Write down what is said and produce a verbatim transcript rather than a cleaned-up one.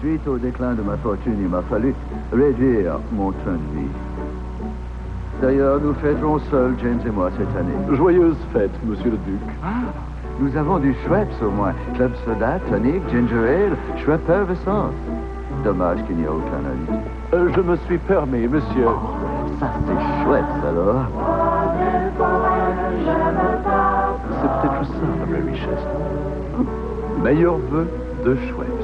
Suite au déclin de ma fortune, il m'a fallu réduire mon train de vie. D'ailleurs, nous fêterons seuls, James et moi, cette année. Joyeuse fête, monsieur le duc. Ah, nous avons du Schweppes au moins. Club soda, tonic, ginger ale, Schweppes effervescence. Dommage qu'il n'y a aucun invité. Euh, je me suis permis, monsieur. Oh, ça c'est chouette, alors. C'est peut-être ça, la vraie richesse. Meilleur vœu de Schweppes.